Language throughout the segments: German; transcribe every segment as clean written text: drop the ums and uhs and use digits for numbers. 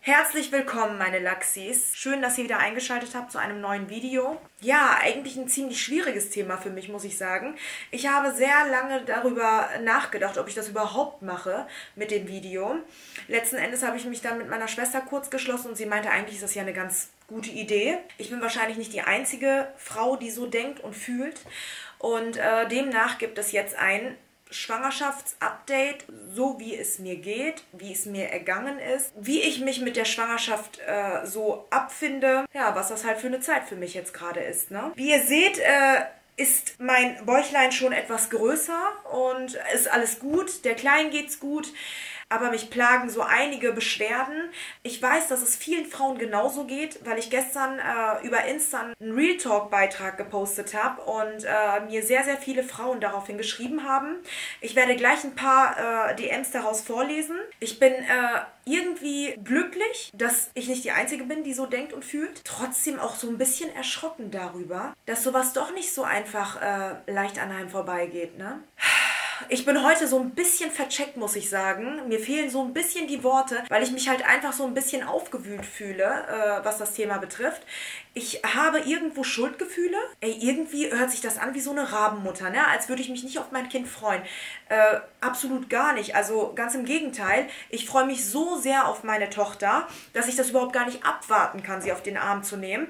Herzlich willkommen, meine Lachsis. Schön, dass ihr wieder eingeschaltet habt zu einem neuen Video. Ja, eigentlich ein ziemlich schwieriges Thema für mich, muss ich sagen. Ich habe sehr lange darüber nachgedacht, ob ich das überhaupt mache mit dem Video. Letzten Endes habe ich mich dann mit meiner Schwester kurz geschlossen und sie meinte, eigentlich ist das ja eine ganz gute Idee. Ich bin wahrscheinlich nicht die einzige Frau, die so denkt und fühlt. Und demnach gibt es jetzt ein Schwangerschaftsupdate, so wie es mir geht, wie es mir ergangen ist, wie ich mich mit der Schwangerschaft so abfinde, ja, was das halt für eine Zeit für mich jetzt gerade ist, ne? Wie ihr seht, ist mein Bäuchlein schon etwas größer und ist alles gut, der Kleinen geht's gut. Aber mich plagen so einige Beschwerden. Ich weiß, dass es vielen Frauen genauso geht, weil ich gestern über Insta einen Real Talk-Beitrag gepostet habe und mir sehr, sehr viele Frauen daraufhin geschrieben haben. Ich werde gleich ein paar DMs daraus vorlesen. Ich bin irgendwie glücklich, dass ich nicht die Einzige bin, die so denkt und fühlt. Trotzdem auch so ein bisschen erschrocken darüber, dass sowas doch nicht so einfach leicht an einem vorbeigeht, ne? Ich bin heute so ein bisschen vercheckt, muss ich sagen. Mir fehlen so ein bisschen die Worte, weil ich mich halt einfach so ein bisschen aufgewühlt fühle, was das Thema betrifft. Ich habe irgendwo Schuldgefühle. Ey, irgendwie hört sich das an wie so eine Rabenmutter, ne? Als würde ich mich nicht auf mein Kind freuen. Absolut gar nicht. Also ganz im Gegenteil. Ich freue mich so sehr auf meine Tochter, dass ich das überhaupt gar nicht abwarten kann, sie auf den Arm zu nehmen.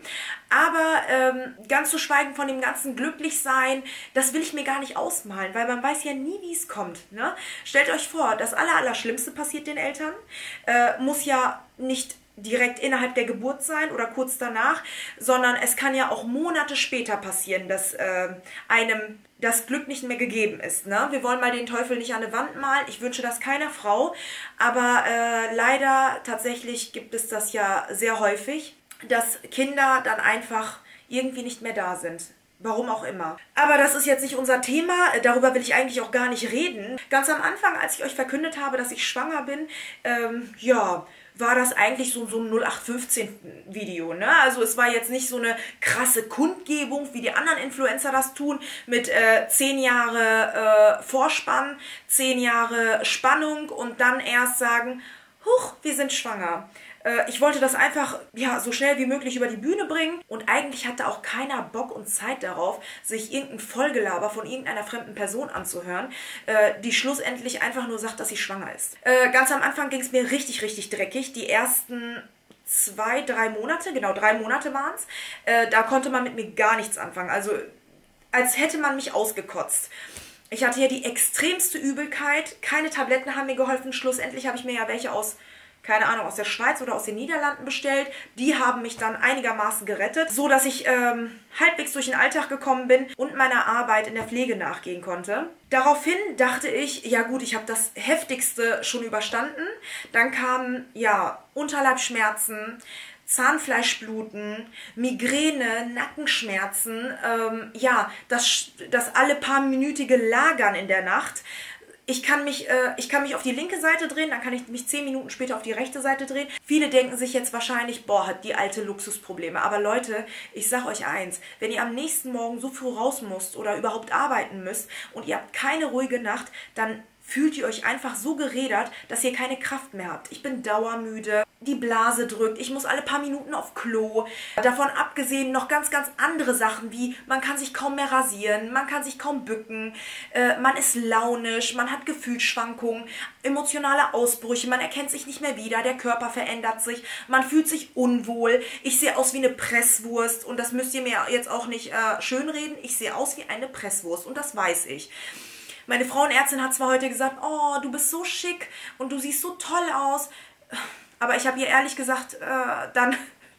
Aber ganz zu schweigen von dem ganzen Glücklichsein, das will ich mir gar nicht ausmalen, weil man weiß ja nie, wie es kommt, ne? Stellt euch vor, das Allerschlimmste passiert den Eltern. Muss ja nicht direkt innerhalb der Geburt sein oder kurz danach, sondern es kann ja auch Monate später passieren, dass einem das Glück nicht mehr gegeben ist, ne? Wir wollen mal den Teufel nicht an die Wand malen. Ich wünsche das keiner Frau, aber leider tatsächlich gibt es das ja sehr häufig, dass Kinder dann einfach irgendwie nicht mehr da sind. Warum auch immer. Aber das ist jetzt nicht unser Thema, darüber will ich eigentlich auch gar nicht reden. Ganz am Anfang, als ich euch verkündet habe, dass ich schwanger bin, ja, war das eigentlich so ein 0815-Video, ne? Also es war jetzt nicht so eine krasse Kundgebung, wie die anderen Influencer das tun, mit 10 Jahre Vorspann, 10 Jahre Spannung und dann erst sagen, huch, wir sind schwanger. Ich wollte das einfach ja, so schnell wie möglich über die Bühne bringen und eigentlich hatte auch keiner Bock und Zeit darauf, sich irgendein Vollgelaber von irgendeiner fremden Person anzuhören, die schlussendlich einfach nur sagt, dass sie schwanger ist. Ganz am Anfang ging es mir richtig, richtig dreckig. Die ersten 2, 3 Monate, genau 3 Monate waren es, da konnte man mit mir gar nichts anfangen. Also als hätte man mich ausgekotzt. Ich hatte ja die extremste Übelkeit, keine Tabletten haben mir geholfen. Schlussendlich habe ich mir ja welche aus, keine Ahnung, aus der Schweiz oder aus den Niederlanden bestellt. Die haben mich dann einigermaßen gerettet, so dass ich halbwegs durch den Alltag gekommen bin und meiner Arbeit in der Pflege nachgehen konnte. Daraufhin dachte ich, ja gut, ich habe das Heftigste schon überstanden. Dann kamen, ja, Unterleibsschmerzen, Zahnfleischbluten, Migräne, Nackenschmerzen, ja, das alle paar minütige Lagern in der Nacht. Ich kann mich auf die linke Seite drehen, dann kann ich mich 10 Minuten später auf die rechte Seite drehen. Viele denken sich jetzt wahrscheinlich, boah, hat die alte Luxusprobleme. Aber Leute, ich sag euch eins, wenn ihr am nächsten Morgen so früh raus müsst oder überhaupt arbeiten müsst und ihr habt keine ruhige Nacht, dann fühlt ihr euch einfach so gerädert, dass ihr keine Kraft mehr habt. Ich bin dauermüde, die Blase drückt, ich muss alle paar Minuten auf Klo. Davon abgesehen noch ganz, ganz andere Sachen wie, man kann sich kaum mehr rasieren, man kann sich kaum bücken, man ist launisch, man hat Gefühlsschwankungen, emotionale Ausbrüche, man erkennt sich nicht mehr wieder, der Körper verändert sich, man fühlt sich unwohl, ich sehe aus wie eine Presswurst und das müsst ihr mir jetzt auch nicht schönreden, ich sehe aus wie eine Presswurst und das weiß ich. Meine Frauenärztin hat zwar heute gesagt, oh, du bist so schick und du siehst so toll aus, aber ich habe ihr ehrlich gesagt dann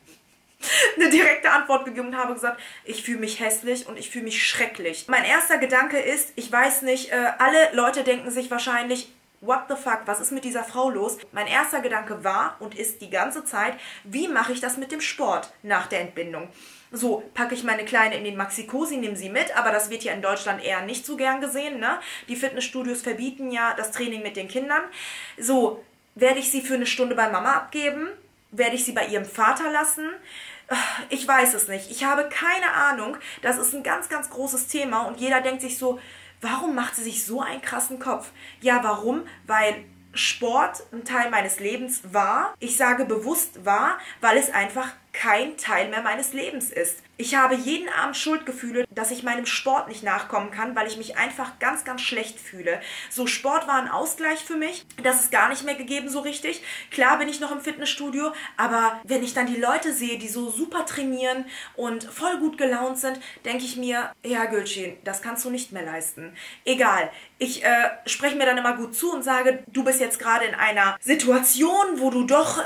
eine direkte Antwort gegeben und habe gesagt, ich fühle mich hässlich und ich fühle mich schrecklich. Mein erster Gedanke ist, ich weiß nicht, alle Leute denken sich wahrscheinlich, what the fuck, was ist mit dieser Frau los? Mein erster Gedanke war und ist die ganze Zeit, wie mache ich das mit dem Sport nach der Entbindung? So, packe ich meine Kleine in den Maxi-Cosi, nehme sie mit, aber das wird ja in Deutschland eher nicht so gern gesehen, ne? Die Fitnessstudios verbieten ja das Training mit den Kindern. So, werde ich sie für eine Stunde bei Mama abgeben? Werde ich sie bei ihrem Vater lassen? Ich weiß es nicht. Ich habe keine Ahnung. Das ist ein ganz, ganz großes Thema und jeder denkt sich so, warum macht sie sich so einen krassen Kopf? Ja, warum? Weil Sport ein Teil meines Lebens war. Ich sage bewusst war, weil es einfach kein Teil mehr meines Lebens ist. Ich habe jeden Abend Schuldgefühle, dass ich meinem Sport nicht nachkommen kann, weil ich mich einfach ganz, ganz schlecht fühle. So, Sport war ein Ausgleich für mich. Das ist gar nicht mehr gegeben so richtig. Klar bin ich noch im Fitnessstudio, aber wenn ich dann die Leute sehe, die so super trainieren und voll gut gelaunt sind, denke ich mir, ja Gülçin, das kannst du nicht mehr leisten. Egal. Ich spreche mir dann immer gut zu und sage, du bist jetzt gerade in einer Situation, wo du doch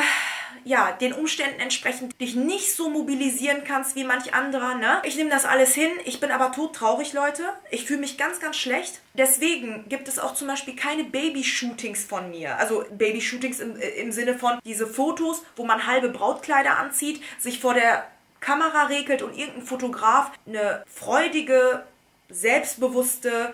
ja, den Umständen entsprechend dich nicht so mobilisieren kannst wie manch anderer, ne? Ich nehme das alles hin, ich bin aber todtraurig, Leute. Ich fühle mich ganz, ganz schlecht. Deswegen gibt es auch zum Beispiel keine Babyshootings von mir. Also Babyshootings im Sinne von diese Fotos, wo man halbe Brautkleider anzieht, sich vor der Kamera regelt und irgendein Fotograf eine freudige, selbstbewusste,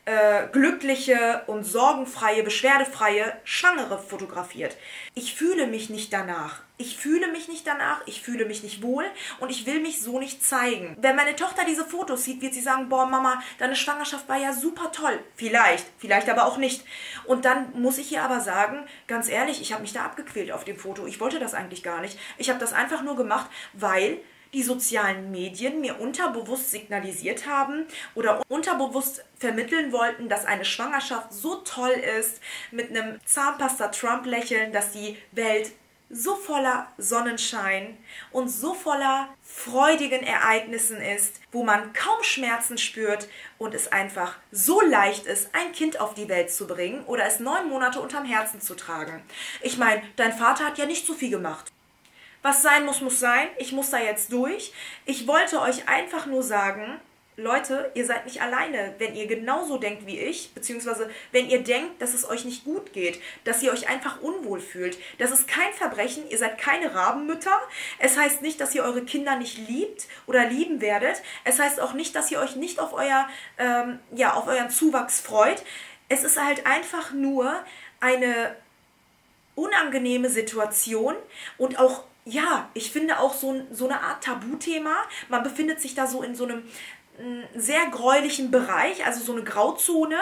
glückliche und sorgenfreie, beschwerdefreie Schwangere fotografiert. Ich fühle mich nicht danach. Ich fühle mich nicht danach, ich fühle mich nicht wohl und ich will mich so nicht zeigen. Wenn meine Tochter diese Fotos sieht, wird sie sagen, boah Mama, deine Schwangerschaft war ja super toll. Vielleicht aber auch nicht. Und dann muss ich ihr aber sagen, ganz ehrlich, ich habe mich da abgequält auf dem Foto. Ich wollte das eigentlich gar nicht. Ich habe das einfach nur gemacht, weil die sozialen Medien mir unterbewusst signalisiert haben oder unterbewusst vermitteln wollten, dass eine Schwangerschaft so toll ist, mit einem Zahnpasta-Trump-Lächeln, dass die Welt so voller Sonnenschein und so voller freudigen Ereignissen ist, wo man kaum Schmerzen spürt und es einfach so leicht ist, ein Kind auf die Welt zu bringen oder es 9 Monate unterm Herzen zu tragen. Ich meine, dein Vater hat ja nicht so viel gemacht. Was sein muss, muss sein. Ich muss da jetzt durch. Ich wollte euch einfach nur sagen, Leute, ihr seid nicht alleine, wenn ihr genauso denkt wie ich, beziehungsweise wenn ihr denkt, dass es euch nicht gut geht, dass ihr euch einfach unwohl fühlt. Das ist kein Verbrechen, ihr seid keine Rabenmütter. Es heißt nicht, dass ihr eure Kinder nicht liebt oder lieben werdet. Es heißt auch nicht, dass ihr euch nicht auf auf euren Zuwachs freut. Es ist halt einfach nur eine unangenehme Situation und auch, ja, ich finde auch so eine Art Tabuthema. Man befindet sich da so in so einem sehr gräulichen Bereich, also so eine Grauzone,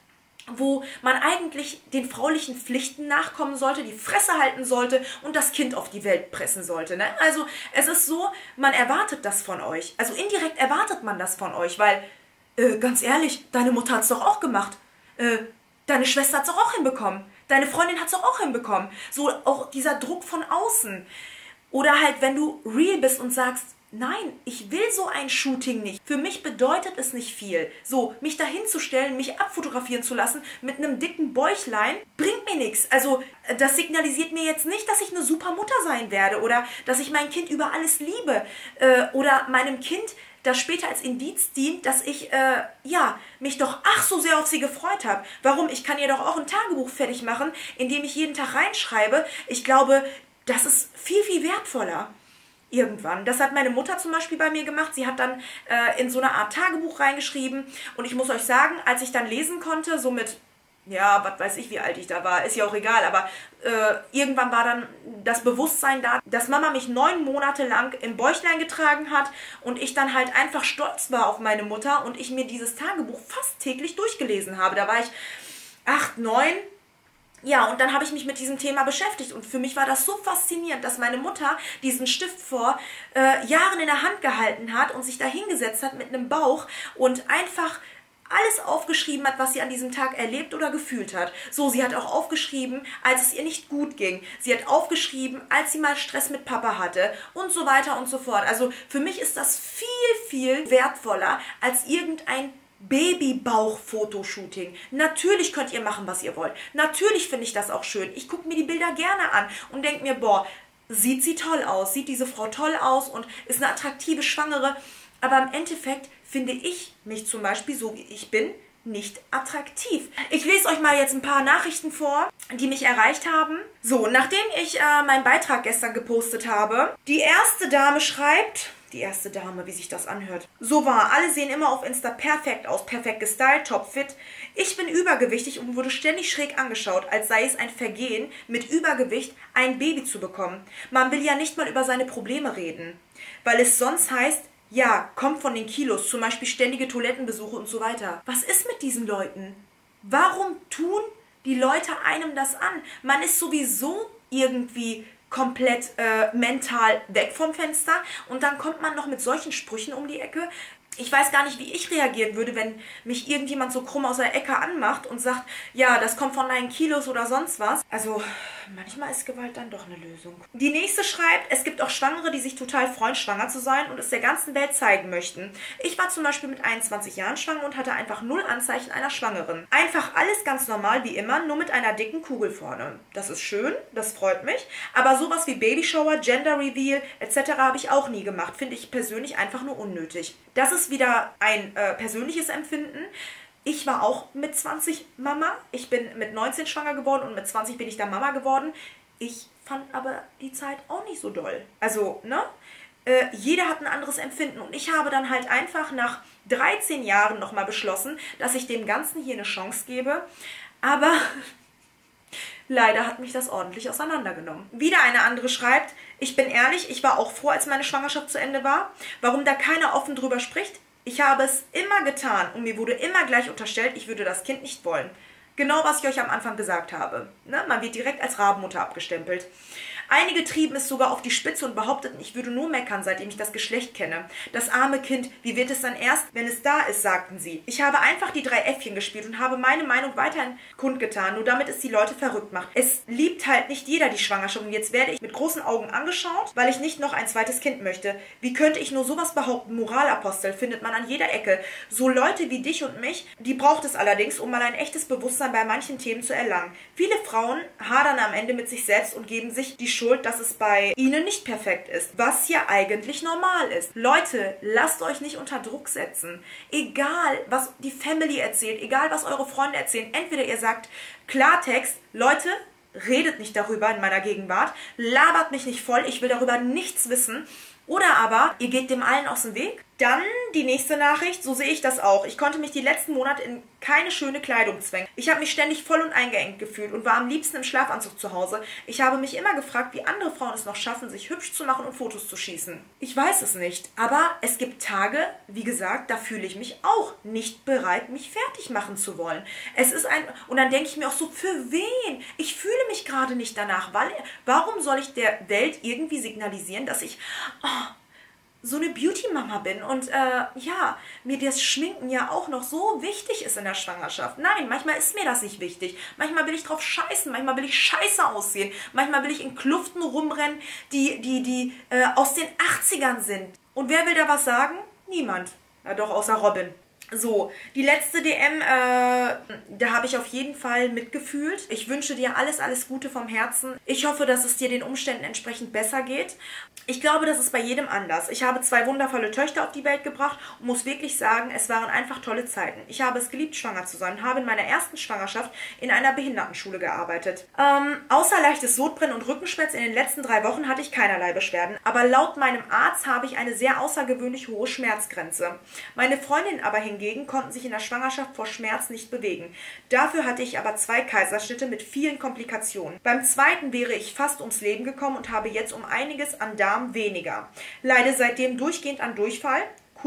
wo man eigentlich den fraulichen Pflichten nachkommen sollte, die Fresse halten sollte und das Kind auf die Welt pressen sollte. Ne? Also es ist so, man erwartet das von euch. Also indirekt erwartet man das von euch, weil, ganz ehrlich, deine Mutter hat es doch auch gemacht. Deine Schwester hat es doch auch hinbekommen. Deine Freundin hat es doch auch hinbekommen. So auch dieser Druck von außen. Oder halt, wenn du real bist und sagst, nein, ich will so ein Shooting nicht. Für mich bedeutet es nicht viel. So, mich dahin zu stellen, mich abfotografieren zu lassen mit einem dicken Bäuchlein, bringt mir nichts. Also, das signalisiert mir jetzt nicht, dass ich eine super Mutter sein werde oder dass ich mein Kind über alles liebe oder meinem Kind das später als Indiz dient, dass ich, mich doch ach so sehr auf sie gefreut habe. Warum? Ich kann ihr doch auch ein Tagebuch fertig machen, in dem ich jeden Tag reinschreibe. Ich glaube, das ist viel, viel wertvoller. Irgendwann. Das hat meine Mutter zum Beispiel bei mir gemacht. Sie hat dann in so eine Art Tagebuch reingeschrieben. Und ich muss euch sagen, als ich dann lesen konnte, so mit, ja, was weiß ich, wie alt ich da war, ist ja auch egal, aber irgendwann war dann das Bewusstsein da, dass Mama mich 9 Monate lang im Bäuchlein getragen hat und ich dann halt einfach stolz war auf meine Mutter und ich mir dieses Tagebuch fast täglich durchgelesen habe. Da war ich 8, 9. Ja, und dann habe ich mich mit diesem Thema beschäftigt und für mich war das so faszinierend, dass meine Mutter diesen Stift vor Jahren in der Hand gehalten hat und sich da hingesetzt hat mit einem Bauch und einfach alles aufgeschrieben hat, was sie an diesem Tag erlebt oder gefühlt hat. So, sie hat auch aufgeschrieben, als es ihr nicht gut ging. Sie hat aufgeschrieben, als sie mal Stress mit Papa hatte und so weiter und so fort. Also für mich ist das viel, viel wertvoller als irgendein Babybauch-Fotoshooting. Natürlich könnt ihr machen, was ihr wollt. Natürlich finde ich das auch schön. Ich gucke mir die Bilder gerne an und denke mir, boah, sieht sie toll aus, sieht diese Frau toll aus und ist eine attraktive Schwangere. Aber im Endeffekt finde ich mich zum Beispiel, so wie ich bin, nicht attraktiv. Ich lese euch mal jetzt ein paar Nachrichten vor, die mich erreicht haben. So, nachdem ich meinen Beitrag gestern gepostet habe, die erste Dame schreibt, die erste Dame, wie sich das anhört. So war, alle sehen immer auf Insta perfekt aus, perfekt gestylt, topfit. Ich bin übergewichtig und wurde ständig schräg angeschaut, als sei es ein Vergehen, mit Übergewicht ein Baby zu bekommen. Man will ja nicht mal über seine Probleme reden, weil es sonst heißt, ja, kommt von den Kilos, zum Beispiel ständige Toilettenbesuche und so weiter. Was ist mit diesen Leuten? Warum tun die Leute einem das an. Man ist sowieso irgendwie komplett mental weg vom Fenster und dann kommt man noch mit solchen Sprüchen um die Ecke. Ich weiß gar nicht, wie ich reagieren würde, wenn mich irgendjemand so krumm aus der Ecke anmacht und sagt, ja, das kommt von 9 Kilos oder sonst was. Also, manchmal ist Gewalt dann doch eine Lösung. Die nächste schreibt, es gibt auch Schwangere, die sich total freuen, schwanger zu sein und es der ganzen Welt zeigen möchten. Ich war zum Beispiel mit 21 Jahren schwanger und hatte einfach null Anzeichen einer Schwangeren. Einfach alles ganz normal wie immer, nur mit einer dicken Kugel vorne. Das ist schön, das freut mich, aber sowas wie Babyshower, Gender Reveal etc. habe ich auch nie gemacht. Finde ich persönlich einfach nur unnötig. Das ist wieder ein persönliches Empfinden. Ich war auch mit 20 Mama. Ich bin mit 19 schwanger geworden und mit 20 bin ich dann Mama geworden. Ich fand aber die Zeit auch nicht so doll. Also, ne? Jeder hat ein anderes Empfinden. Und ich habe dann halt einfach nach 13 Jahren nochmal beschlossen, dass ich dem Ganzen hier eine Chance gebe. Aber leider hat mich das ordentlich auseinandergenommen. Wieder eine andere schreibt, ich bin ehrlich, ich war auch froh, als meine Schwangerschaft zu Ende war. Warum da keiner offen drüber spricht? Ich habe es immer getan und mir wurde immer gleich unterstellt, ich würde das Kind nicht wollen. Genau, was ich euch am Anfang gesagt habe. Ne? Man wird direkt als Rabenmutter abgestempelt. Einige trieben es sogar auf die Spitze und behaupteten, ich würde nur meckern, seitdem ich das Geschlecht kenne. Das arme Kind, wie wird es dann erst, wenn es da ist, sagten sie. Ich habe einfach die 3 Äffchen gespielt und habe meine Meinung weiterhin kundgetan, nur damit es die Leute verrückt macht. Es liebt halt nicht jeder die Schwangerschaft und jetzt werde ich mit großen Augen angeschaut, weil ich nicht noch ein zweites Kind möchte. Wie könnte ich nur sowas behaupten? Moralapostel findet man an jeder Ecke. So Leute wie dich und mich, die braucht es allerdings, um mal ein echtes Bewusstsein bei manchen Themen zu erlangen. Viele Frauen hadern am Ende mit sich selbst und geben sich die Schuld, dass es bei ihnen nicht perfekt ist, was ja eigentlich normal ist. Leute, lasst euch nicht unter Druck setzen. Egal, was die Family erzählt, egal, was eure Freunde erzählen, entweder ihr sagt Klartext, Leute, redet nicht darüber in meiner Gegenwart, labert mich nicht voll, ich will darüber nichts wissen, oder aber ihr geht dem allen aus dem Weg. Dann die nächste Nachricht, so sehe ich das auch. Ich konnte mich die letzten Monate in keine schöne Kleidung zwängen. Ich habe mich ständig voll und eingeengt gefühlt und war am liebsten im Schlafanzug zu Hause. Ich habe mich immer gefragt, wie andere Frauen es noch schaffen, sich hübsch zu machen und Fotos zu schießen. Ich weiß es nicht, aber es gibt Tage, wie gesagt, da fühle ich mich auch nicht bereit, mich fertig machen zu wollen. Es ist und dann denke ich mir auch so, für wen? Ich fühle mich gerade nicht danach, weil warum soll ich der Welt irgendwie signalisieren, dass ich so eine Beauty-Mama bin und ja, mir das Schminken ja auch noch so wichtig ist in der Schwangerschaft. Nein, manchmal ist mir das nicht wichtig. Manchmal will ich drauf scheißen, manchmal will ich scheiße aussehen, manchmal will ich in Kluften rumrennen, die aus den 80ern sind. Und wer will da was sagen? Niemand. Ja doch, außer Robin. So, die letzte DM, da habe ich auf jeden Fall mitgefühlt. Ich wünsche dir alles, alles Gute vom Herzen. Ich hoffe, dass es dir den Umständen entsprechend besser geht. Ich glaube, das ist bei jedem anders. Ich habe 2 wundervolle Töchter auf die Welt gebracht und muss wirklich sagen, es waren einfach tolle Zeiten. Ich habe es geliebt, schwanger zu sein, habe in meiner ersten Schwangerschaft in einer Behindertenschule gearbeitet. Außer leichtes Sodbrennen und Rückenschmerz in den letzten 3 Wochen hatte ich keinerlei Beschwerden. Aber laut meinem Arzt habe ich eine sehr außergewöhnlich hohe Schmerzgrenze. Meine Freundin aber hingegen konnten sich in der Schwangerschaft vor Schmerz nicht bewegen. Dafür hatte ich aber 2 Kaiserschnitte mit vielen Komplikationen. Beim zweiten wäre ich fast ums Leben gekommen und habe jetzt um einiges an Darm weniger. Leide seitdem durchgehend an Durchfall,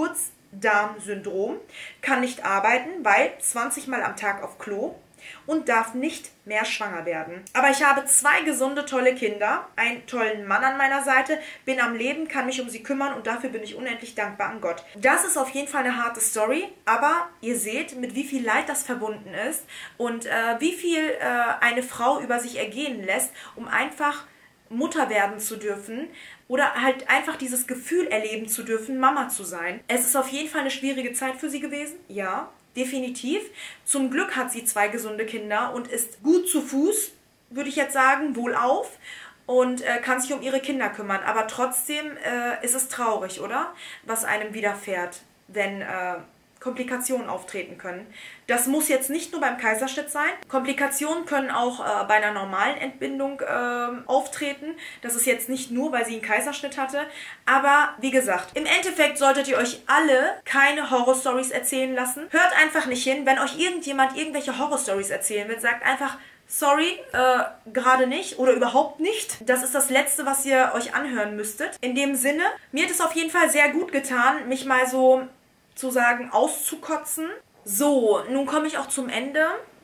Kurzdarmsyndrom, kann nicht arbeiten, weil 20 Mal am Tag auf Klo und darf nicht mehr schwanger werden. Aber ich habe 2 gesunde, tolle Kinder, einen tollen Mann an meiner Seite, bin am Leben, kann mich um sie kümmern und dafür bin ich unendlich dankbar an Gott. Das ist auf jeden Fall eine harte Story, aber ihr seht, mit wie viel Leid das verbunden ist und wie viel eine Frau über sich ergehen lässt, um einfach Mutter werden zu dürfen oder halt einfach dieses Gefühl erleben zu dürfen, Mama zu sein. Es ist auf jeden Fall eine schwierige Zeit für sie gewesen, ja, definitiv. Zum Glück hat sie 2 gesunde Kinder und ist gut zu Fuß, würde ich jetzt sagen, wohlauf und kann sich um ihre Kinder kümmern. Aber trotzdem ist es traurig, oder? Was einem widerfährt, wenn Komplikationen auftreten können. Das muss jetzt nicht nur beim Kaiserschnitt sein. Komplikationen können auch bei einer normalen Entbindung auftreten. Das ist jetzt nicht nur, weil sie einen Kaiserschnitt hatte. Aber wie gesagt, im Endeffekt solltet ihr euch alle keine Horrorstories erzählen lassen. Hört einfach nicht hin. Wenn euch irgendjemand irgendwelche Horrorstories erzählen will, sagt einfach, sorry, gerade nicht oder überhaupt nicht. Das ist das Letzte, was ihr euch anhören müsstet. In dem Sinne, mir hat es auf jeden Fall sehr gut getan, mich mal so zu sagen, auszukotzen. So, nun komme ich auch zum Ende.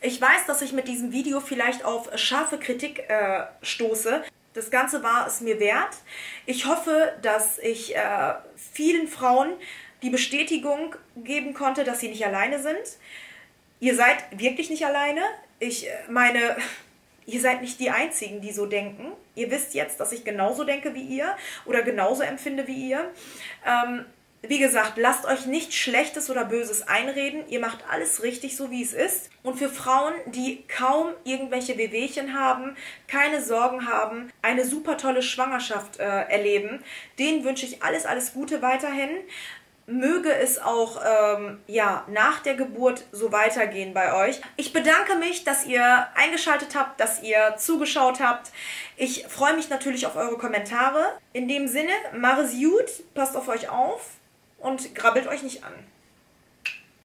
Ich weiß, dass ich mit diesem Video vielleicht auf scharfe Kritik stoße. Das Ganze war es mir wert. Ich hoffe, dass ich vielen Frauen die Bestätigung geben konnte, dass sie nicht alleine sind. Ihr seid wirklich nicht alleine. Ich meine, ihr seid nicht die Einzigen, die so denken. Ihr wisst jetzt, dass ich genauso denke wie ihr oder genauso empfinde wie ihr. Wie gesagt, lasst euch nichts Schlechtes oder Böses einreden. Ihr macht alles richtig, so wie es ist. Und für Frauen, die kaum irgendwelche Wehwehchen haben, keine Sorgen haben, eine super tolle Schwangerschaft erleben, denen wünsche ich alles, alles Gute weiterhin. Möge es auch ja, nach der Geburt so weitergehen bei euch. Ich bedanke mich, dass ihr eingeschaltet habt, dass ihr zugeschaut habt. Ich freue mich natürlich auf eure Kommentare. In dem Sinne, mach es gut, passt auf euch auf und grabbelt euch nicht an.